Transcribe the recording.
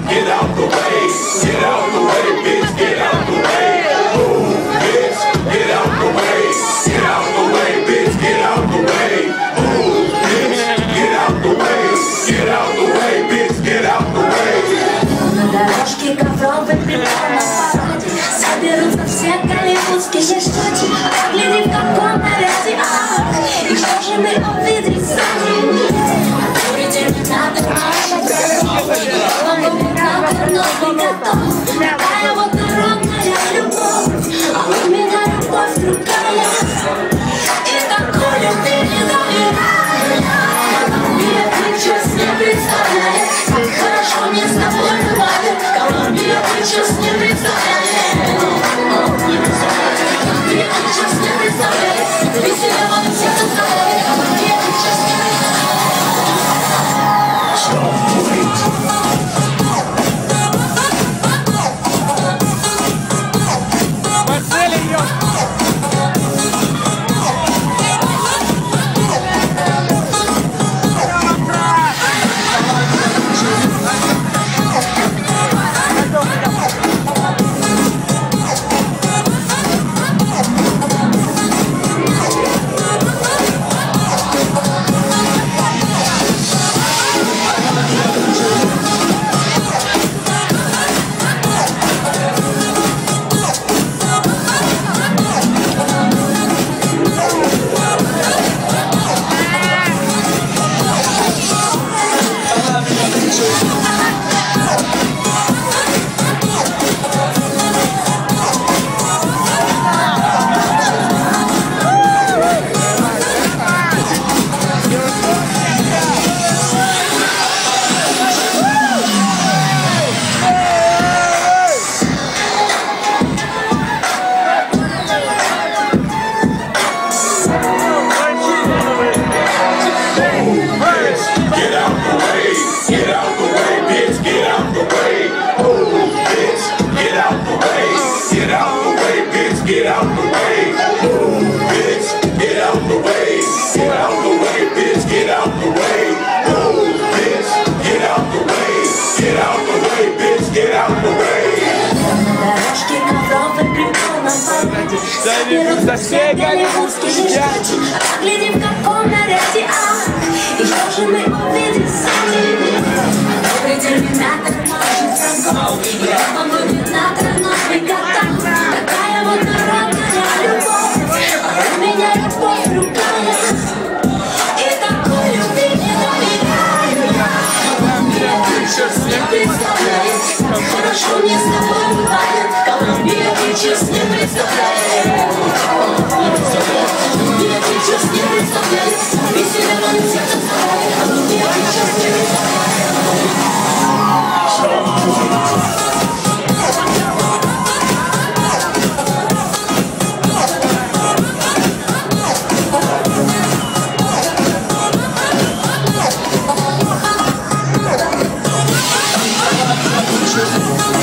get out the way. Get out the way, bitch, get out the way. Move, bitch, get out the way. Get out the way, bitch, get out the way. Move, bitch, get out the way. Get out the way, bitch, get out the way. На дорожке ковровой прямо на параде соберутся все голливудские штуки. Погляди, в каком наряде, ах, и что же мы увидим сзади? Курите, не надо маршать, вам надо новый готов. Такая вот народная любовь, а у меня любовь другая. И такой любви не доверяю я. Колумбия, ты сейчас не представляешь, как хорошо мне с тобой бывает. Колумбия, ты сейчас не представляешь. Колумбия, ты сейчас не представляешь. Веселого все заставляет. Колумбия, ты сейчас не представляешь. Get out the way, move, bitch, get out the way. Get out the way, bitch, get out the way. Move, bitch, get out the way. Get out the way, bitch, get out the way. На дорожке ковровой при полном параде соберутся все голливудские штуки. Погляди, в каком наряде, ах, и что же мы увидим сами? Добрый терминатор машет врагов, и вам губернатор новый готов. Такая вот народная любовь, а у меня любовь другая. И такой любви не доверяю я. Колумбия, ты сейчас не представляешь, как хорошо мне с тобой бывает. Колумбия, ты сейчас не представляешь. Колумбия, ты сейчас не представляешь. Веселого не всех заставляет. Колумбия, ты сейчас не представляешь. Just